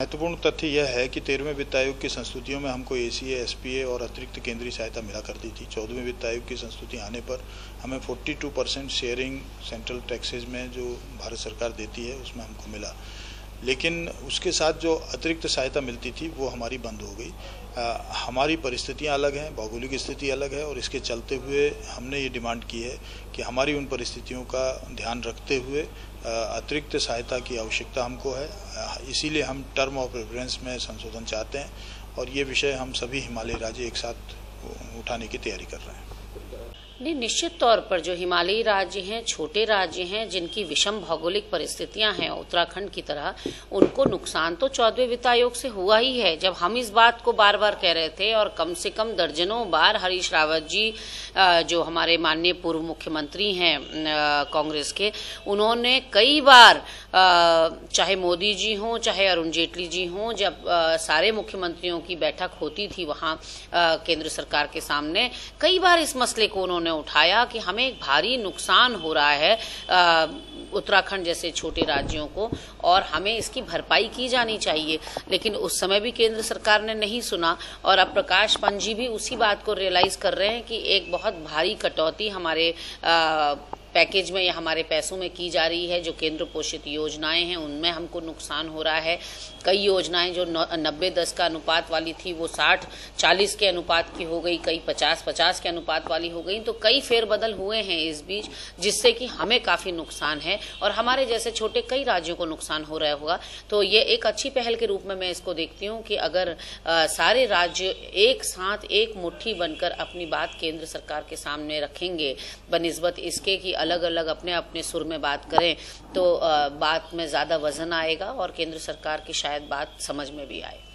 महत्वपूर्ण तथ्य यह है कि 13वें वित्त आयोग की संस्तुतियों में हमको एसीए, एसपीए और अतिरिक्त केंद्रीय सहायता मिला करती थी। 14वें वित्त आयोग की संस्तुति आने पर हमें 42% शेयरिंग सेंट्रल टैक्सेज में जो भारत सरकार देती है उसमें हमको मिला, लेकिन उसके साथ जो अतिरिक्त सहायता मिलती थी वो हमारी बंद हो गई। हमारी परिस्थितियां अलग हैं, भौगोलिक स्थिति अलग है और इसके चलते हुए हमने ये डिमांड की है कि हमारी उन परिस्थितियों का ध्यान रखते हुए अतिरिक्त सहायता की आवश्यकता हमको है। इसीलिए हम टर्म ऑफ रेफरेंस में संशोधन चाहते हैं और ये विषय हम सभी हिमालयी राज्य एक साथ उठाने की तैयारी कर रहे हैं। नहीं, निश्चित तौर पर जो हिमालयी राज्य हैं, छोटे राज्य हैं, जिनकी विषम भौगोलिक परिस्थितियां हैं उत्तराखंड की तरह, उनको नुकसान तो 14वें वित्त आयोग से हुआ ही है। जब हम इस बात को बार बार कह रहे थे और कम से कम दर्जनों बार हरीश रावत जी जो हमारे माननीय पूर्व मुख्यमंत्री हैं कांग्रेस के, उन्होंने कई बार चाहे मोदी जी हों चाहे अरुण जेटली जी हों, जब सारे मुख्यमंत्रियों की बैठक होती थी वहां केंद्र सरकार के सामने, कई बार इस मसले को उन्होंने उठाया कि हमें एक भारी नुकसान हो रहा है उत्तराखंड जैसे छोटे राज्यों को और हमें इसकी भरपाई की जानी चाहिए। लेकिन उस समय भी केंद्र सरकार ने नहीं सुना और अब प्रकाश पंत जी भी उसी बात को रियलाइज कर रहे हैं कि एक बहुत भारी कटौती हमारे पैकेज में या हमारे पैसों में की जा रही है। जो केंद्र पोषित योजनाएं हैं उनमें हमको नुकसान हो रहा है। कई योजनाएं जो 90-10 का अनुपात वाली थी वो 60-40 के अनुपात की हो गई, कई 50-50 के अनुपात वाली हो गई। तो कई फेरबदल हुए हैं इस बीच, जिससे कि हमें काफी नुकसान है और हमारे जैसे छोटे कई राज्यों को नुकसान हो रहा होगा। तो ये एक अच्छी पहल के रूप में मैं इसको देखती हूँ कि अगर सारे राज्य एक साथ एक मुट्ठी बनकर अपनी बात केंद्र सरकार के सामने रखेंगे बनिस्बत इसके कि अलग अलग अपने अपने सुर में बात करें, तो बात में ज्यादा वजन आएगा और केंद्र सरकार की शायद बात समझ में भी आए।